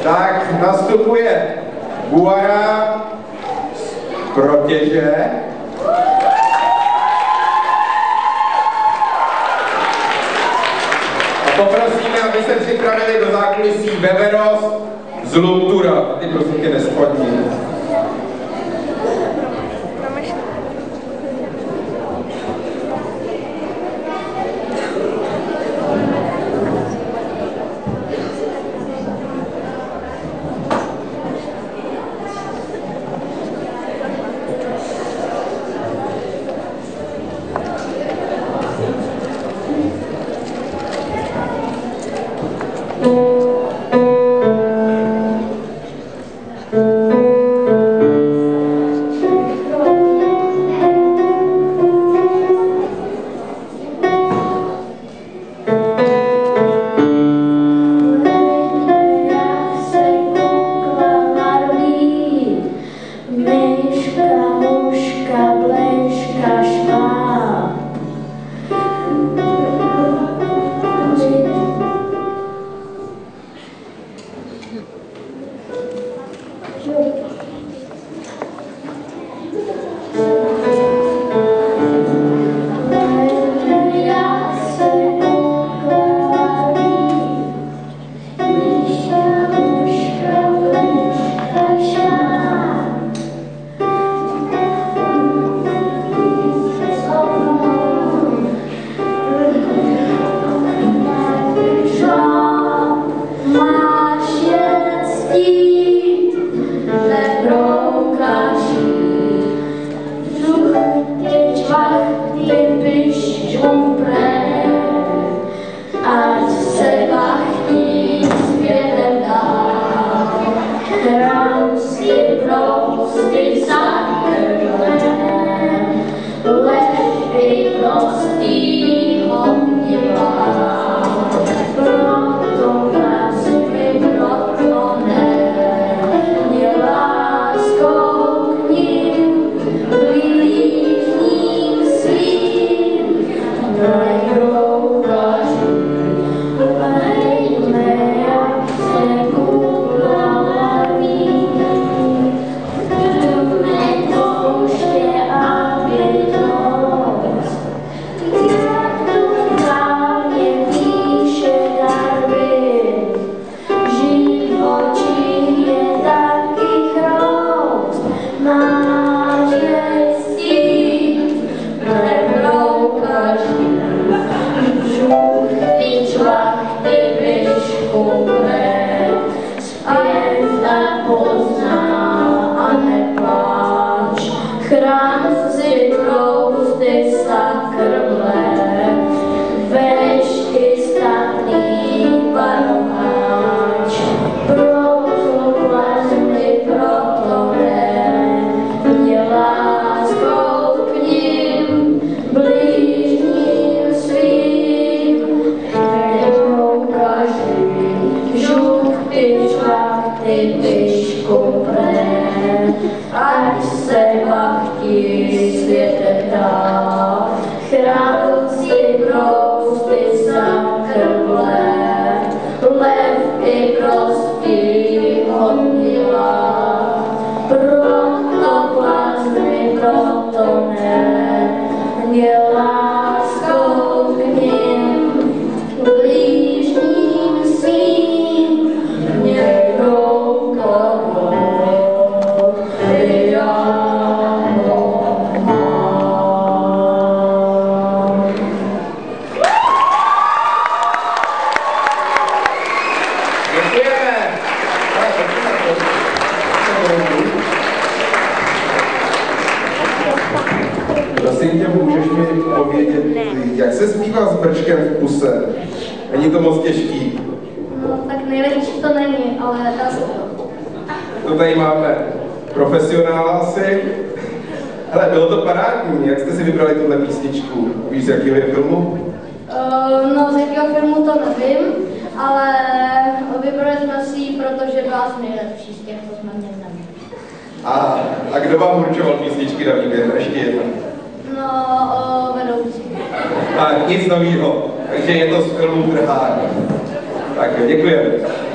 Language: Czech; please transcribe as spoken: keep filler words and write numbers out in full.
Tak nastupuje Buara z Protěže. A poprosíme, aby se připravili do zákulisí Veveros z Luntura. Ty prosím tě nespadni. Prosím tě, můžeš mi povědět, jak se zpívá s brčkem v puse? Není to moc těžký? No, tak nejlepší to není, ale dá se to. To tady máme profesionála asi. Hele, bylo to parádní. Jak jste si vybrali tuhle písničku? Víš, z jakého je filmu? Uh, no, z jakého filmu to nevím, ale vybrali jsme si ji, protože byla z nejlepší z těch, co jsme měli na mě. A, a kdo vám určoval písničky na výběr? Ještě jednou. No, uh, vedoucí. Tak, nic novýho. Takže je to z filmu Trhání. Tak, děkujeme.